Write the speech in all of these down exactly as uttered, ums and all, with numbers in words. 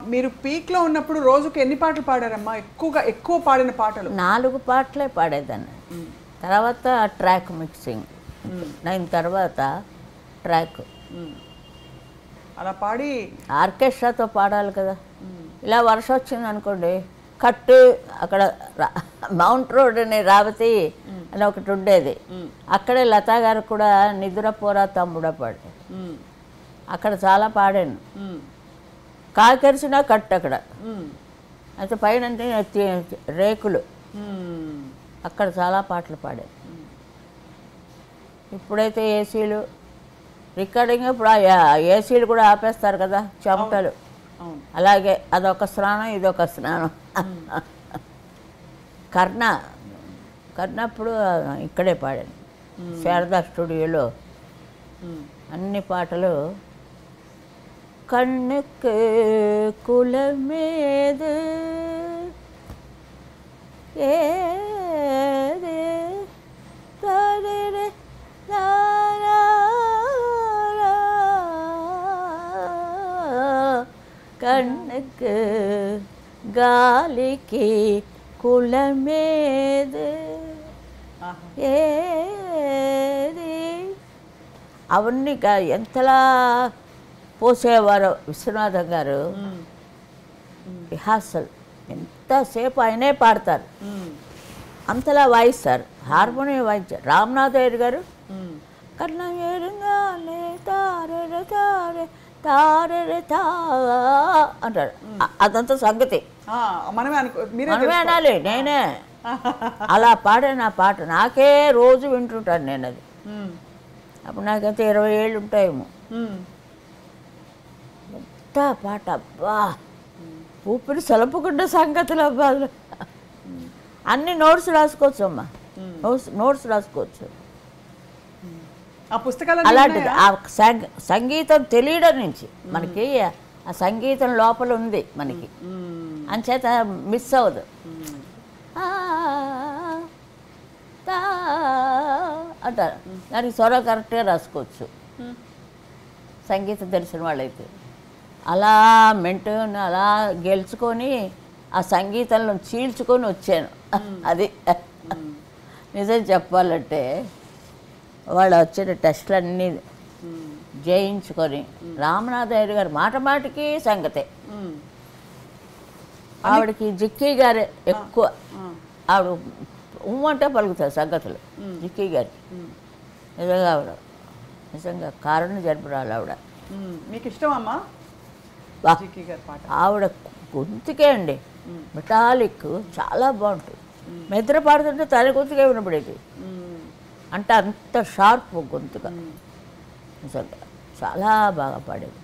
మీరు పీక్లో ఉన్నప్పుడు రోజుకి ఎన్ని పాటలు పాడారమ్మా? ఎక్కువగా ఎక్కువ పాడిన పాటలు? నాలుగు పాటలే పాడేదాన్ని. తర్వాత ట్రాక్ మిక్సింగ్ అయిన తర్వాత ట్రాక్ అలా పాడి ఆర్కెస్ట్రాతో పాడాలి కదా. ఇలా వర్షం వచ్చింది అనుకోండి, కట్టు అక్కడ మౌంట్ రోడ్ అని రావతి అని ఒకటి ఉండేది, అక్కడే లతా గారు కూడా నిద్రపోరా తమ్ముడా పాడే, అక్కడ చాలా పాడాను. కాకెరిసిన కట్టు అక్కడ, అయితే పైన రేకులు, అక్కడ చాలా పాటలు పాడాను. ఇప్పుడైతే ఏసీలు రికార్డింగ్, ఇప్పుడు ఏసీలు కూడా ఆపేస్తారు కదా, చెమటలు. అలాగే అదొక స్నానం, ఇదొక స్నానం. కర్ణ కర్ణ అప్పుడు ఇక్కడే పాడాను, శారదా స్టూడియోలో. అన్ని పాటలు కన్నుకు కులమేదు ఏదే తరే కన్నుకు గాలికి కులమేదు ఏది, అవన్నీ ఎంతలా పోసేవారు విశ్వనాథం గారు. రిహార్సల్ ఎంతసేపు ఆయనే పాడతారు, అంతలా వాయిస్తారు, హార్మోనియం వాయించారు. రామనాథయ్య గారు కన్నా ఏరుగానే తారే తారే తారే తా అంటారు. అదంతా సంగతి మనమే అనాలి, నేనే అలా పాడే నా పాట నాకే రోజు వింటుంటాను నేను. అది అప్పుడు నాకైతే ఇరవై ఏళ్ళు ఉంటాయేమో. ఎంత పాట అబ్బా, ఊపిరి సలపకుండా సంగతులు అబ్బా. అన్ని నోట్స్ రాసుకోవచ్చు అమ్మా, నోట్స్ నోట్స్ రాసుకోవచ్చు. అలాంటిది ఆ సంగీతం తెలియడం నుంచి మనకి ఆ సంగీతం లోపల ఉంది మనకి, అంచేత మిస్ అవ్వదు. అంటారు దానికి స్వరం కరెక్ట్గా రాసుకోవచ్చు సంగీతం తెలిసిన వాళ్ళైతే. అలా మెంటూన్ అలా గెలుచుకొని ఆ సంగీతంలో చీల్చుకొని వచ్చాను. అది నిజం చెప్పాలంటే వాళ్ళు వచ్చిన టెస్టులన్నీ జయించుకొని, రామనాథయ్య గారు మాట మాటికి సంగతే. ఆవిడకి జిక్కీ గారే ఎక్కువ, ఆవిడ ఉమ్మంటే పలుకుతారు సంగతులు జిక్కీ గారి. నిజంగా ఆవిడ నిజంగా కారణ జరుపురాలు ఆవిడ. మీకు ఇష్టమమ్మా ఆవిడ గొంతుకే అండి, మెటాలిక్ చాలా బాగుంటుంది. మెద్ర పాడుతుంటే తన గొంతుకే వినపడేది, అంటే అంత షార్ప్ గొంతుగా నిజంగా చాలా బాగా పాడేది.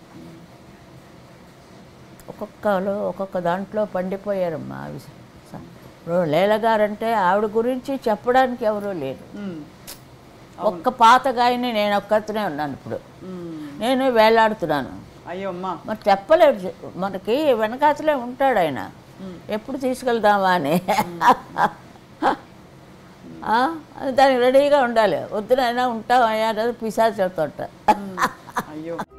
ఒక్కొక్కరు ఒక్కొక్క దాంట్లో పండిపోయారమ్మా. ఇప్పుడు లీలగారంటే ఆవిడ గురించి చెప్పడానికి ఎవరూ లేరు. ఒక్క పాత గాయని నేను ఒక్కతనే ఉన్నాను, ఇప్పుడు నేను వేలాడుతున్నాను. అయ్యో అమ్మా, మరి చెప్పలేదు, మనకి వెనకాతలే ఉంటాడు ఆయన, ఎప్పుడు తీసుకెళ్దామా అని. దానికి రెడీగా ఉండాలి, వద్దునైనా ఉంటాం అయ్యా పిశాచి చెప్తుంటా. అయ్యో